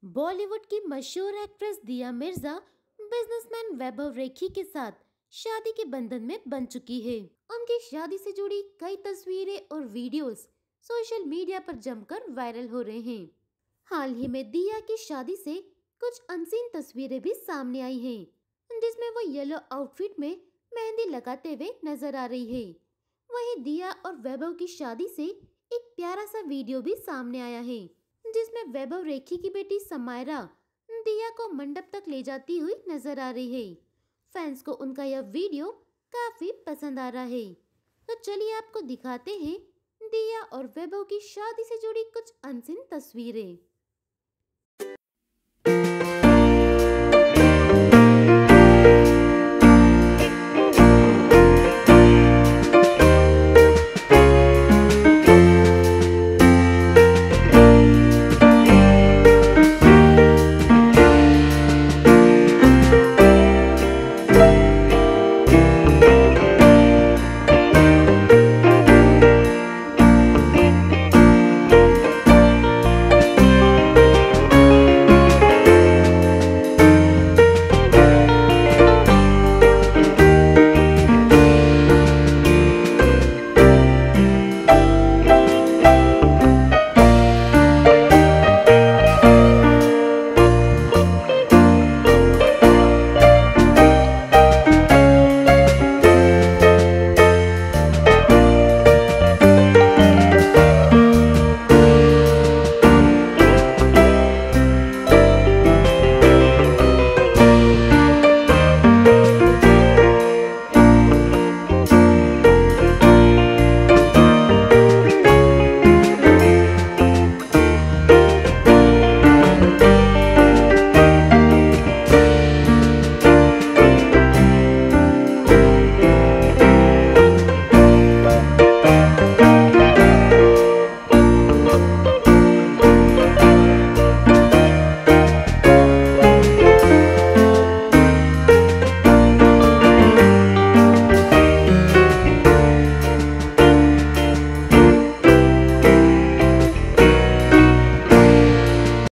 बॉलीवुड की मशहूर एक्ट्रेस दिया मिर्जा बिजनेसमैन वैभव रेखी के साथ शादी के बंधन में बंध चुकी है। उनकी शादी से जुड़ी कई तस्वीरें और वीडियोस सोशल मीडिया पर जमकर वायरल हो रहे हैं। हाल ही में दिया की शादी से कुछ अनसीन तस्वीरें भी सामने आई हैं, जिसमें वो येलो आउटफिट में मेहंदी लगाते हुए नजर आ रही है। वहीं दिया और वैभव की शादी से एक प्यारा सा वीडियो भी सामने आया है, जिसमें वैभव रेखी की बेटी समायरा दिया को मंडप तक ले जाती हुई नजर आ रही है। फैंस को उनका यह वीडियो काफी पसंद आ रहा है, तो चलिए आपको दिखाते हैं दिया और वैभव की शादी से जुड़ी कुछ अनसीन तस्वीरें।